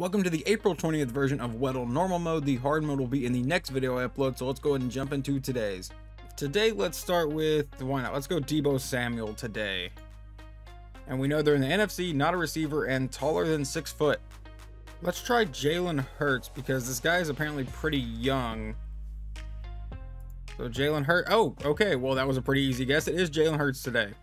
Welcome to the April 20th version of Weddle normal mode. The hard mode will be in the next video I upload, so let's go ahead and jump into today's. Today, let's start with, why not? Let's go Deebo Samuel today. And we know they're in the NFC, not a receiver, and taller than 6 foot. Let's try Jalen Hurts, because this guy is apparently pretty young. So Jalen Hurts, oh, okay, well that was a pretty easy guess. It is Jalen Hurts today.